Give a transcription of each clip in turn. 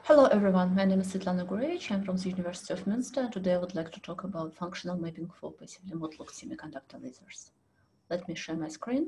Hello everyone, my name is Svetlana Gurevich. I'm from the University of Münster, and today I would like to talk about functional mapping for passively mode-locked semiconductor lasers. Let me share my screen.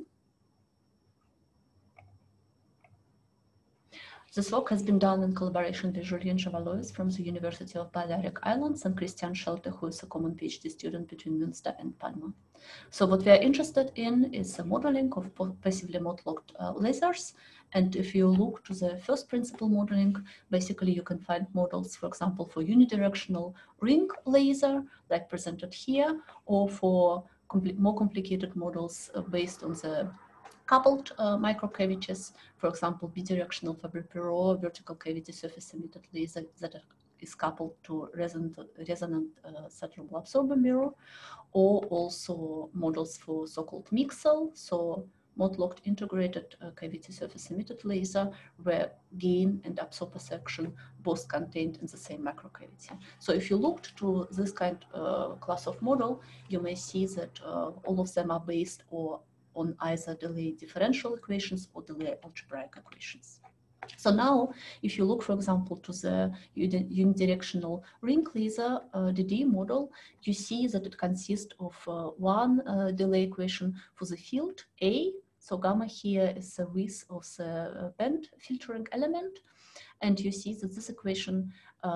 This work has been done in collaboration with Julien Javalois from the University of Balearic Islands and Christian Schelte, who is a common PhD student between Münster and Palma. So what we are interested in is the modeling of passively mode-locked lasers. And if you look to the first principle modeling, basically you can find models, for example, for unidirectional ring laser, like presented here, or for more complicated models based on the coupled microcavities, for example, bidirectional Fabry-Perot vertical cavity surface emitted laser that is coupled to resonant saturable absorber mirror, or also models for so-called mixel, so mode-locked integrated cavity surface emitted laser, where gain and absorber section both contained in the same macrocavity. So if you looked to this kind class of model, you may see that all of them are based on either delay differential equations or delay algebraic equations. So now, if you look, for example, to the unidirectional ring laser DD model, you see that it consists of one delay equation for the field A. So gamma here is the width of the band filtering element. And you see that this equation,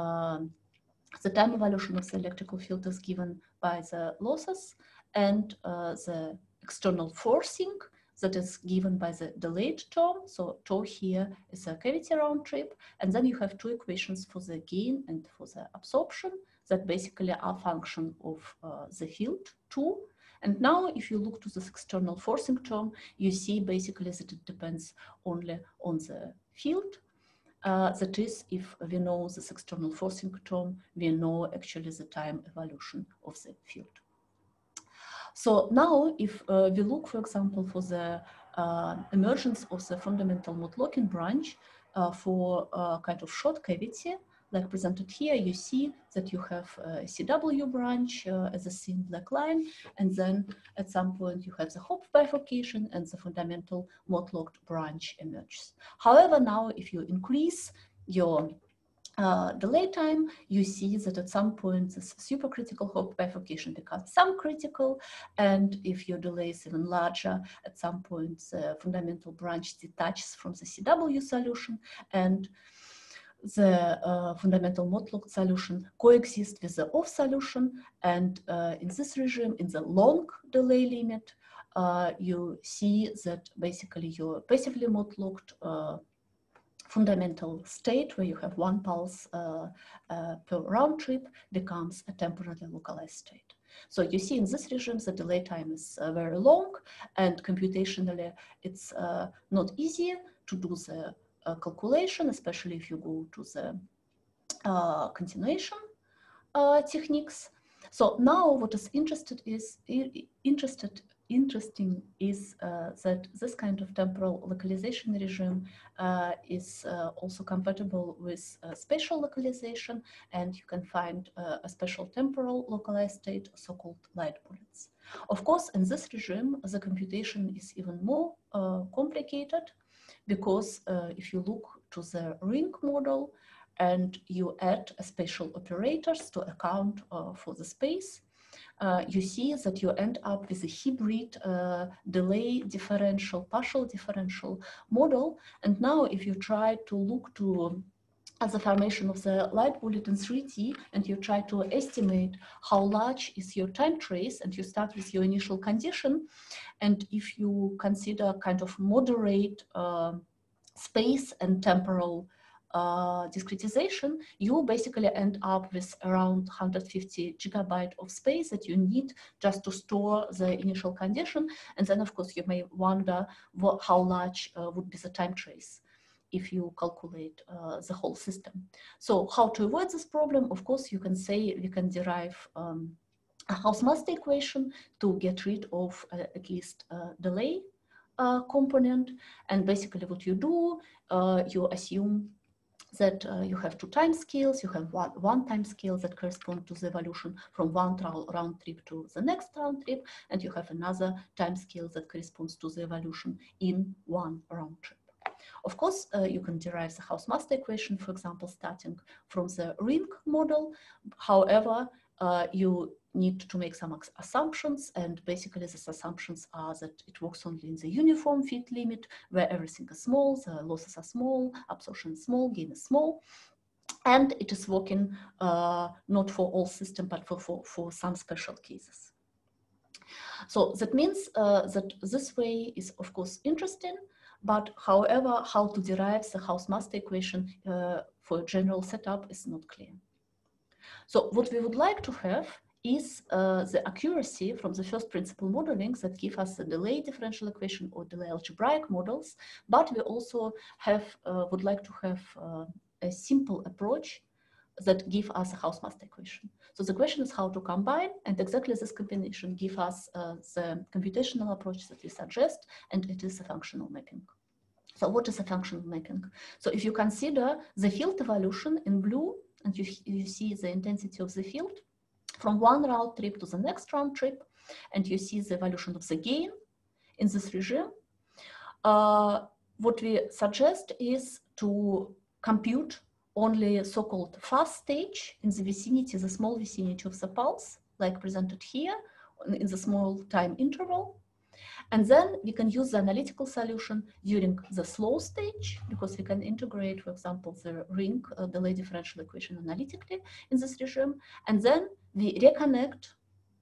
the time evolution of the electrical field is given by the losses and the external forcing that is given by the delayed term. So tau here is a cavity round trip. And then you have two equations for the gain and for the absorption that basically are function of the field 2. And now if you look to this external forcing term, you see basically that it depends only on the field. That is, if we know this external forcing term, we know actually the time evolution of the field. So now, if we look, for example, for the emergence of the fundamental mode-locking branch for kind of short cavity, like presented here, you see that you have a CW branch as a thin black line, and then at some point you have the Hopf bifurcation and the fundamental mode-locked branch emerges. However, now if you increase your delay time, you see that at some point this supercritical Hopf bifurcation becomes subcritical, and if your delay is even larger, at some point the fundamental branch detaches from the CW solution, and the fundamental mode-locked solution coexist with the off solution. And in this regime, in the long delay limit, you see that basically your passively mode-locked fundamental state, where you have one pulse per round trip, becomes a temporarily localized state. So you see in this regime, the delay time is very long, and computationally it's not easy to do the calculation, especially if you go to the continuation techniques. So now what is interesting is that this kind of temporal localization regime is also compatible with spatial localization, and you can find a special temporal localized state, so-called light bullets. Of course, in this regime, the computation is even more complicated, because if you look to the ring model and you add spatial operators to account for the space, you see that you end up with a hybrid delay differential, partial differential model. And now if you try to look to the formation of the light bullet in 3D, and you try to estimate how large is your time trace, and you start with your initial condition, and if you consider kind of moderate space and temporal discretization, you basically end up with around 150 gigabyte of space that you need just to store the initial condition. And then, of course, you may wonder how large would be the time trace if you calculate the whole system. So how to avoid this problem? Of course, you can say we can derive a Hausmaster equation to get rid of at least delay component. And basically what you do, you assume that you have two time scales. You have one time scale that corresponds to the evolution from one round trip to the next round trip, and you have another time scale that corresponds to the evolution in one round trip. Of course, you can derive the Hausmaster equation, for example, starting from the ring model. However, you need to make some assumptions, and basically these assumptions are that it works only in the uniform fit limit, where everything is small, the losses are small, absorption is small, gain is small, and it is working not for all systems, but for some special cases. So that means that this way is, of course, interesting, but however, how to derive the Hausmaster equation for a general setup is not clear. So what we would like to have is the accuracy from the first principle modeling that give us the delay differential equation or delay algebraic models, but we also have would like to have a simple approach that give us a Hausmaster equation. So the question is how to combine, and exactly this combination give us the computational approach that we suggest, and it is a functional mapping. So what is a functional mapping? So if you consider the field evolution in blue, and you see the intensity of the field from one round trip to the next round trip, and you see the evolution of the gain in this regime, what we suggest is to compute only a so-called fast stage in the vicinity, the small vicinity of the pulse, like presented here in the small time interval. And then we can use the analytical solution during the slow stage, because we can integrate, for example, the ring delay differential equation analytically in this regime. And then we reconnect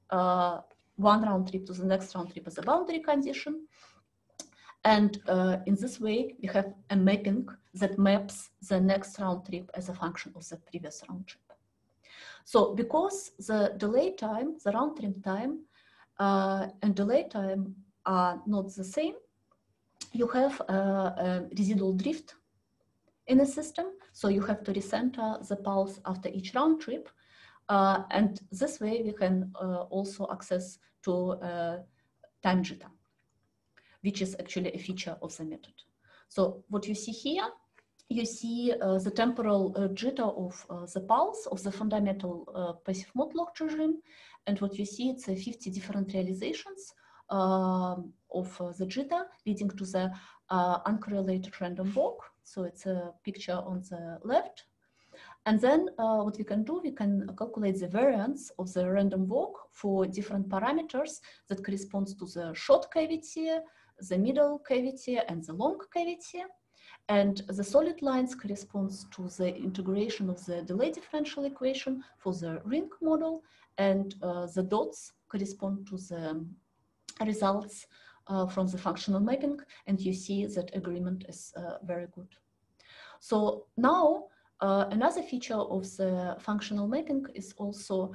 one round trip to the next round trip as a boundary condition. And in this way, we have a mapping that maps the next round trip as a function of the previous round trip. So because the delay time, the round trip time and delay time are not the same, you have a residual drift in a system. So you have to recenter the pulse after each round trip. And this way we can also access to time jitter, which is actually a feature of the method. So what you see here, you see the temporal jitter of the pulse of the fundamental passive mode locked regime. And what you see, it's 50 different realizations of the jitter leading to the uncorrelated random walk. So it's a picture on the left. And then what we can do, we can calculate the variance of the random walk for different parameters that corresponds to the short cavity, the middle cavity, and the long cavity. And the solid lines corresponds to the integration of the delay differential equation for the ring model, and the dots correspond to the results from the functional mapping, and you see that agreement is very good. So now another feature of the functional mapping is also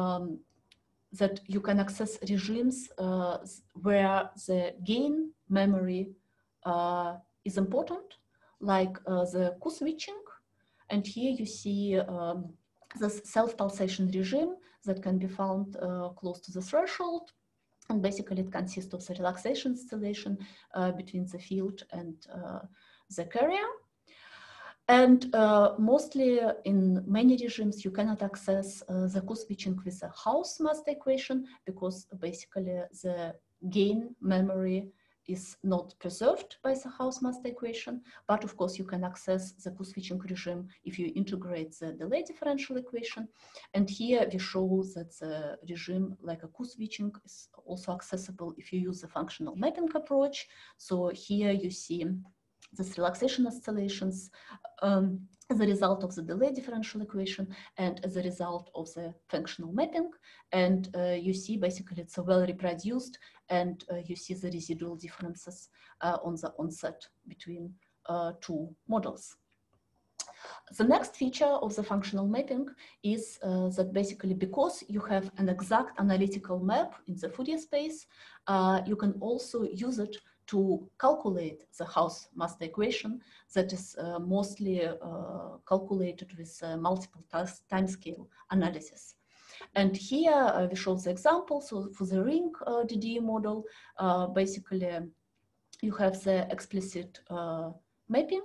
that you can access regimes where the gain memory is important, like the Q-switching. And here you see this self-pulsation regime that can be found close to the threshold. And basically it consists of the relaxation oscillation between the field and the carrier. And mostly in many regimes, you cannot access the Q-switching with the Hausmaster equation, because basically the gain memory is not preserved by the Hausmaster equation. But of course, you can access the Q-switching regime if you integrate the delay differential equation. And here we show that the regime like a Q-switching is also accessible if you use the functional mapping approach. So here you see this relaxation oscillations as a result of the delay differential equation and as a result of the functional mapping. And you see basically it's well reproduced, and you see the residual differences on the onset between two models. The next feature of the functional mapping is that basically because you have an exact analytical map in the Fourier space, you can also use it to calculate the Hausmaster equation that is mostly calculated with multiple timescale analysis. And here we show the example. So for the ring DDE model, basically you have the explicit mapping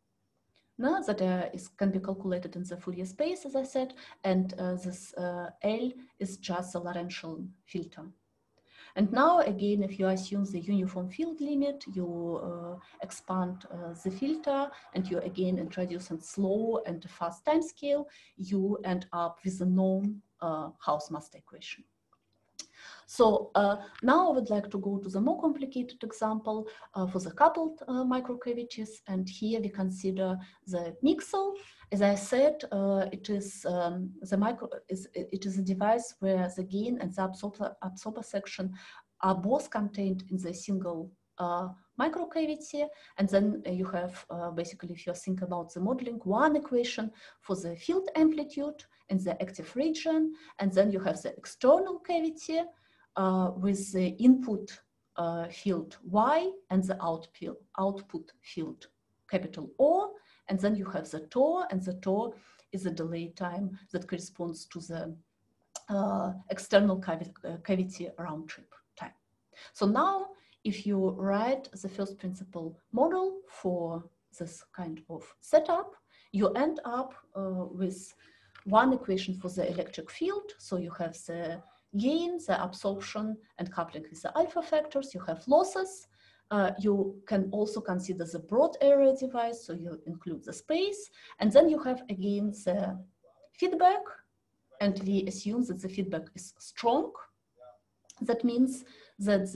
that can be calculated in the Fourier space, as I said, and this L is just a Lorentzian filter. And now again, if you assume the uniform field limit, you expand the filter, and you again introduce a slow and a fast time scale, you end up with a known Hausmaster equation. So now I would like to go to the more complicated example for the coupled microcavities, and here we consider the Mixel. As I said, it is it is a device where the gain and the absorber section are both contained in the single microcavity, and then you have basically, if you think about the modeling, one equation for the field amplitude in the active region, and then you have the external cavity with the input field Y and the output field capital O, and then you have the tau, and the tau is the delay time that corresponds to the external cavity round trip time. So now, if you write the first principle model for this kind of setup, you end up with one equation for the electric field. So you have the gain, the absorption, and coupling with the alpha factors. You have losses. You can also consider the broad area device, so you include the space. And then you have again the feedback, and we assume that the feedback is strong. That means that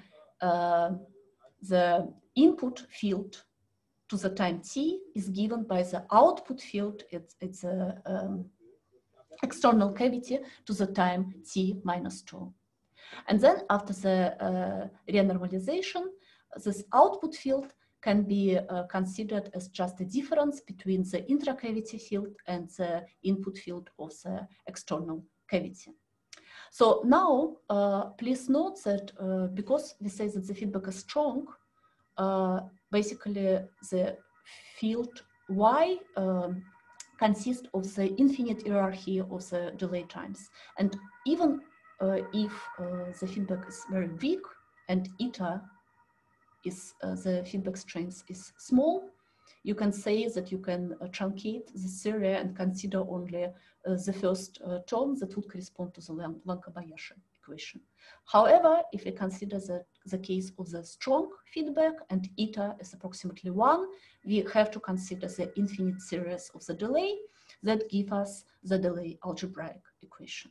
the input field to the time t is given by the output field. It's a external cavity to the time t minus 2. And then after the renormalization, this output field can be considered as just a difference between the intracavity field and the input field of the external cavity. So now, please note that because we say that the feedback is strong, basically the field Y consists of the infinite hierarchy of the delay times. And even if the feedback is very big and eta is the feedback strength is small, you can say that you can truncate the series and consider only the first term that would correspond to the Lanka-Bayashi equation. However, if we consider the case of the strong feedback and eta is approximately 1, we have to consider the infinite series of the delay that give us the delay algebraic equation.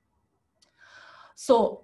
So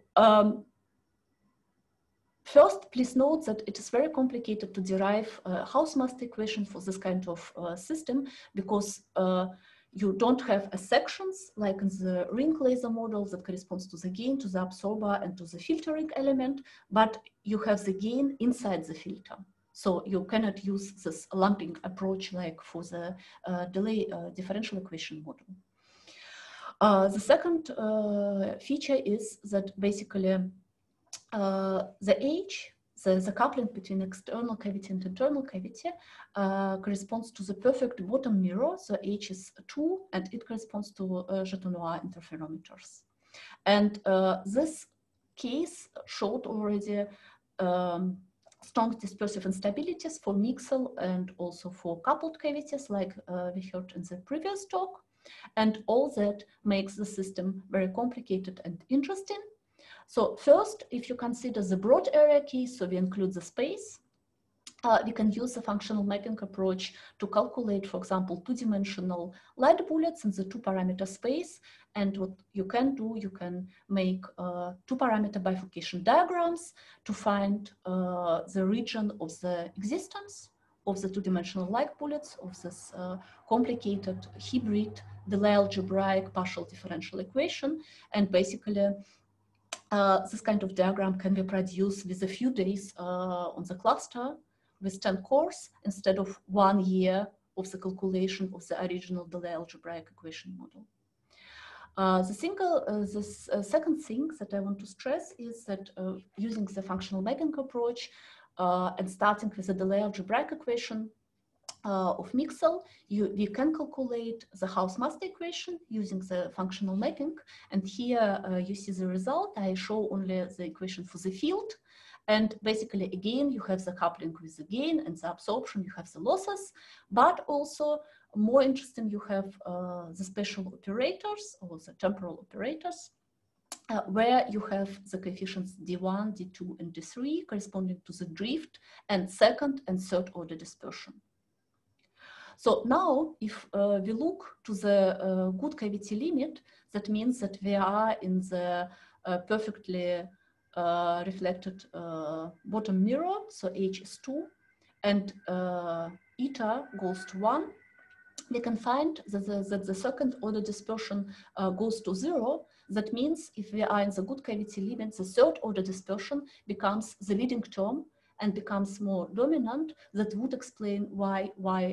first, please note that it is very complicated to derive a Hausmaster equation for this kind of system, because you don't have sections like in the ring laser model that corresponds to the gain, to the absorber, and to the filtering element, but you have the gain inside the filter. So you cannot use this lumping approach like for the delay differential equation model. The second feature is that basically the H, the coupling between external cavity and internal cavity corresponds to the perfect bottom mirror. So H is 2, and it corresponds to Jetonois interferometers. And this case showed already strong dispersive instabilities for Mixel and also for coupled cavities, like we heard in the previous talk. And all that makes the system very complicated and interesting. So first, if you consider the broad area case, so we include the space, we can use the functional mapping approach to calculate, for example, two-dimensional light bullets in the two-parameter space. And what you can do, you can make two-parameter bifurcation diagrams to find the region of the existence of the two-dimensional light bullets of this complicated hybrid delay algebraic partial differential equation. And basically, this kind of diagram can be produced with a few days on the cluster with 10 cores instead of 1 year of the calculation of the original delay algebraic equation model. The second thing that I want to stress is that using the functional mapping approach and starting with the delay algebraic equation of Mixel, we can calculate the Hausmaster equation using the functional mapping. And here you see the result. I show only the equation for the field. And basically, again, you have the coupling with the gain and the absorption, you have the losses, but also more interesting, you have the spatial operators or the temporal operators. where you have the coefficients D1, D2, and D3 corresponding to the drift and second and third order dispersion. So now, if we look to the good cavity limit, that means that we are in the perfectly reflected bottom mirror, so H is 2, and eta goes to 1, we can find that the second order dispersion goes to 0. That means if we are in the good cavity limit, the third order dispersion becomes the leading term and becomes more dominant. That would explain why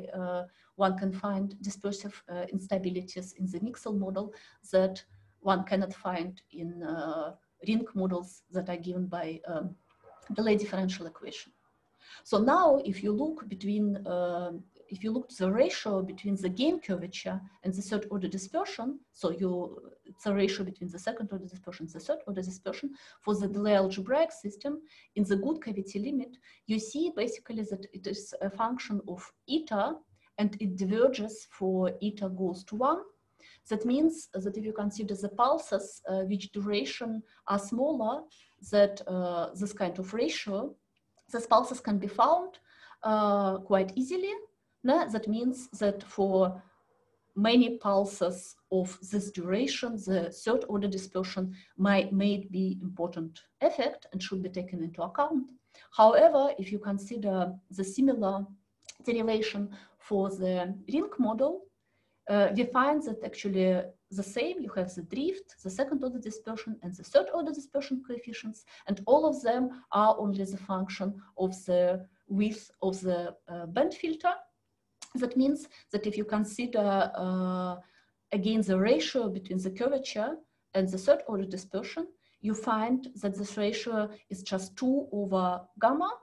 one can find dispersive instabilities in the Mixel model that one cannot find in ring models that are given by delay differential equation. So now, if you look between if you look at the ratio between the gain curvature and the third order dispersion, so it's a ratio between the second order dispersion and the third order dispersion for the delay algebraic system in the good cavity limit, you see basically that it is a function of eta and it diverges for eta goes to 1. That means that if you consider the pulses which duration are smaller, that this kind of ratio, these pulses can be found quite easily. That means that for many pulses of this duration, the third order dispersion may be important effect and should be taken into account. However, if you consider the similar derivation for the ring model, we find that actually the same, you have the drift, the second order dispersion, and the third order dispersion coefficients, and all of them are only the function of the width of the band filter. That means that if you consider again the ratio between the curvature and the third order dispersion, you find that this ratio is just 2 over gamma.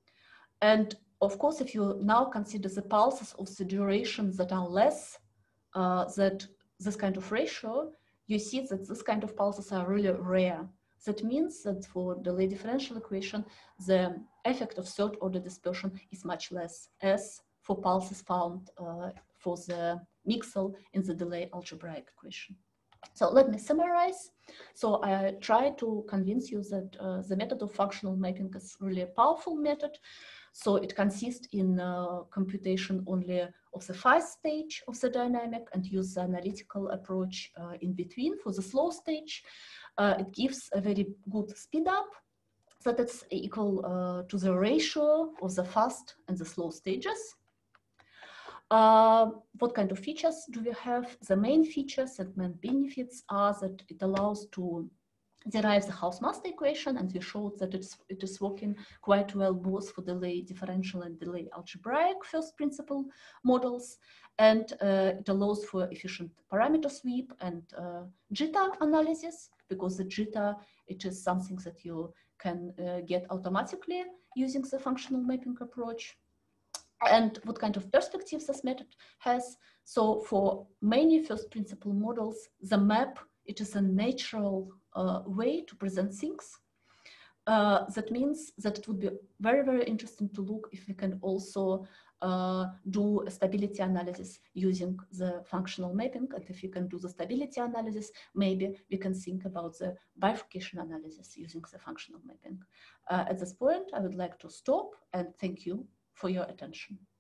And of course, if you now consider the pulses of the duration that are less that this kind of ratio, you see that this kind of pulses are really rare. That means that for delay differential equation, the effect of third order dispersion is much less as for pulses found for the Mixel in the delay algebraic equation. So let me summarize. So I try to convince you that the method of functional mapping is really a powerful method. So it consists in computation only of the first stage of the dynamic and use the analytical approach in between for the slow stage. It gives a very good speed up that it's equal to the ratio of the fast and the slow stages. What kind of features do we have? The main features and main benefits are that it allows to derive the Hausmaster equation, and we showed that it is working quite well both for delay differential and delay algebraic first principle models, and it allows for efficient parameter sweep and jitter analysis, because the jitter, it is something that you can get automatically using the functional mapping approach. And what kind of perspectives this method has? So for many first principle models, the map, it is a natural way to present things. That means that it would be very, very interesting to look if we can also do a stability analysis using the functional mapping. And if you can do the stability analysis, maybe we can think about the bifurcation analysis using the functional mapping. At this point, I would like to stop and thank you for your attention.